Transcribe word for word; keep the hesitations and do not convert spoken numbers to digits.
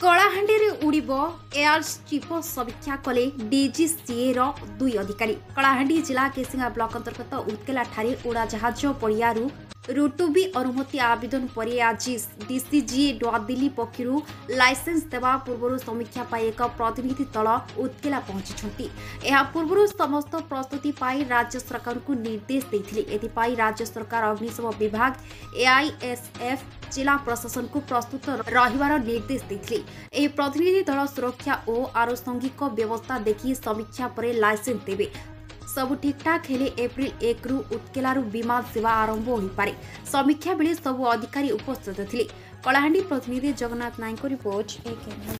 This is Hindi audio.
कलाहांडी उड़ब एयर चीफ समीक्षा कले डीजीसीए रो दुई अधिकारी। कलाहांडी जिला केसिंगा ब्लॉक अंतर्गत उत्केला ठारे उड़ाजाहाज पड़ियारू रुटुबी अनुमति आवेदन पर आज डीसीजीए नूआदिल्ली पक्षर लाइसेंस देवा पूर्व समीक्षा पाई एक प्रतिनिधि दल उत्केला पहुंची। यह पूर्व समस्त प्रस्तुति पाई राज्य सरकार को निर्देश देते। एथिपाई राज्य सरकार अग्निशम विभाग एआईएसएफ जिला प्रशासन को प्रस्तुत रहिबार निर्देश देते। यह प्रतिनिधि दल सुरक्षा और आनुषंगिक व्यवस्था देखि समीक्षा पर लाइसेंस देवे। सबु ठीकठाक हेले एप्रिल एक रु उत्केलारू विमान सेवा आरंभ हो पारे। समीक्षा बेले सबु अधिकारी उपस्थित थिले। कलाहांडी प्रतिनिधि जगन्नाथ नायक रिपोर्ट।